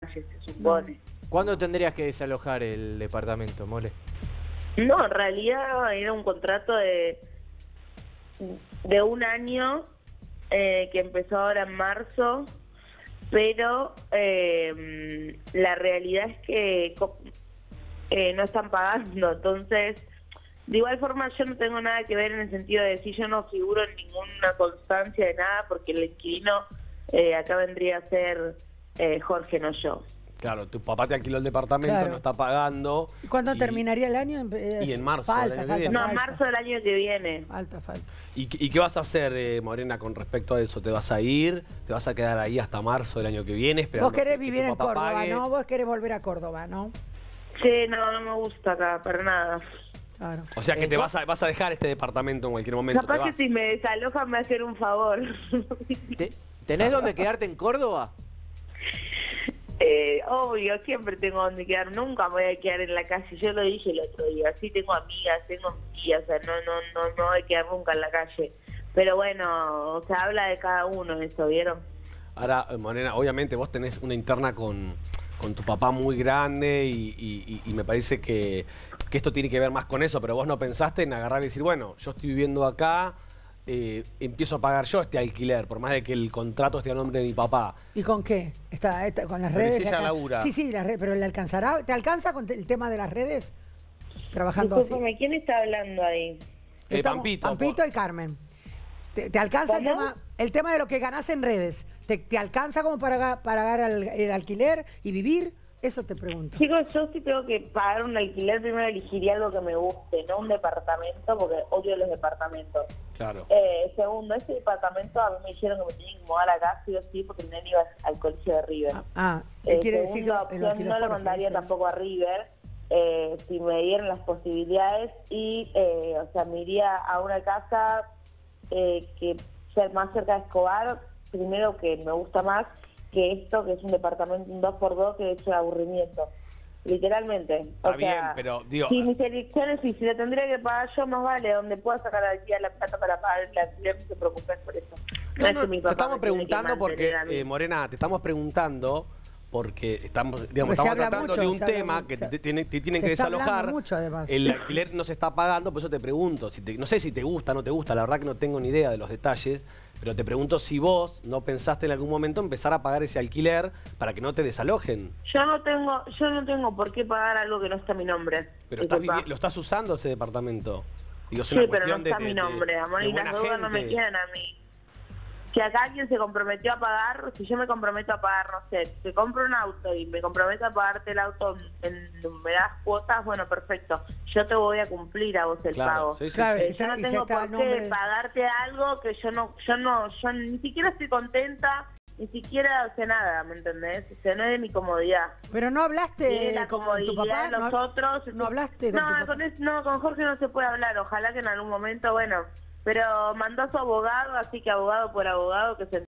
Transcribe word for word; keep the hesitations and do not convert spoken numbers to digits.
calle, se supone. ¿Cuándo tendrías que desalojar el departamento, Mole? No, en realidad era un contrato de, de un año eh, que empezó ahora en marzo, pero eh, la realidad es que eh, no están pagando, entonces de igual forma yo no tengo nada que ver en el sentido de decir yo no figuro en ninguna constancia de nada porque el inquilino eh, acá vendría a ser eh, Jorge, no yo. Claro, tu papá te alquiló el departamento, Claro. no está pagando. ¿Y cuándo y, terminaría el año? Y en marzo Falta, del año que falta, viene. No, falta. en marzo del año que viene. Falta, falta. ¿Y, ¿Y qué vas a hacer, eh, Morena, con respecto a eso? ¿Te vas a ir? ¿Te vas a quedar ahí hasta marzo del año que viene? Vos querés que vivir tu en papá Córdoba, pague? ¿no? Vos querés volver a Córdoba, ¿no? Sí, no, no me gusta acá, para nada. Claro. O sea que te Eh, vas a, vas a dejar este departamento en cualquier momento. Capaz te que vas. si me desalojan me hacen un favor. ¿Te- ¿Tenés dónde quedarte en Córdoba? Eh, obvio, siempre tengo donde quedar, nunca me voy a quedar en la calle, yo lo dije el otro día, sí tengo amigas, tengo tías, o sea, no, no, no, no voy a quedar nunca en la calle, pero bueno, o sea, habla de cada uno eso, ¿vieron? Ahora, eh, Morena, obviamente vos tenés una interna con, con tu papá muy grande y, y- y me parece que, que esto tiene que ver más con eso, pero vos no pensaste en agarrar y decir, bueno, yo estoy viviendo acá, eh, empiezo a pagar yo este alquiler, por más de que el contrato esté a nombre de mi papá. ¿Y con qué? ¿Está, está con las Pero redes? si ella ¿Le alcan- labura. Sí, sí, las redes, pero ¿le alcanzará? ¿Te alcanza con el tema de las redes? Trabajando así. Discúlpame, ¿quién está hablando ahí? Eh, Estamos- Pampito. Pampito y Carmen. ¿Te, te alcanza el ¿Cómo? tema, el tema de lo que ganás en redes? ¿Te, te alcanza como para ga- pagar el, el alquiler y vivir? Eso te pregunto. Chicos, yo sí tengo que pagar un alquiler, primero elegiría algo que me guste, no un departamento, porque odio los departamentos. Claro. Eh, segundo, ese departamento a mí me dijeron que me tenía que mudar acá sí o sí, porque el nene iba al colegio de River. Ah, ah, Eh, quiere decir que segunda lo opción, alquiló no lo Jorge, mandaría dices. tampoco a River, eh, si me dieran las posibilidades y, eh, o sea, me iría a una casa eh, que sea más cerca de Escobar, primero que me gusta más que esto, que es un departamento, un dos por dos, que es un aburrimiento. Literalmente. Está o bien, sea, pero, digo- si mis elecciones y si la tendría que pagar yo, más vale, donde pueda sacar aquí a la plata para pagar el alquiler, no te preocupes por eso. No, es no, que mi te papá estamos me tiene que preguntando porque, mantener a mí. eh, Morena, te estamos preguntando porque estamos, digamos, Porque se estamos habla tratando mucho, de un se habla tema mucho, que se- te, tiene- te tienen se que está hablando desalojar. mucho, además. El alquiler no se está pagando, por eso te pregunto. Si te- no sé si te gusta o no te gusta, la verdad que no tengo ni idea de los detalles, pero te pregunto si vos no pensaste en algún momento empezar a pagar ese alquiler para que no te desalojen. Yo no tengo, yo no tengo por qué pagar algo que no está a mi nombre. Pero estás Disculpa. vivi- lo estás usando ese departamento. Digo, es Sí, una pero no cuestión de- está de- mi de- nombre, amor, de y las buena deudas no me gente. quedan a mí. Si acá alguien se comprometió a pagar, si yo me comprometo a pagar, no sé, te compro un auto y me comprometo a pagarte el auto en numeradas cuotas, bueno, perfecto. Yo te voy a cumplir a vos el Claro, pago. sí, sí, Claro, sí. Eh, si está- yo no y si tengo está por el qué nombre de- pagarte algo que yo no, yo no, yo ni siquiera estoy contenta, ni siquiera sé nada, ¿me entendés? O sea, no es de mi comodidad. Pero no Y hablaste de la con tu comodidad papá. de los no, otros. no hablaste con no, tu papá. con es- no, con Jorge no se puede hablar. Ojalá que en algún momento, bueno, pero mandó a su abogado, así que abogado por abogado que se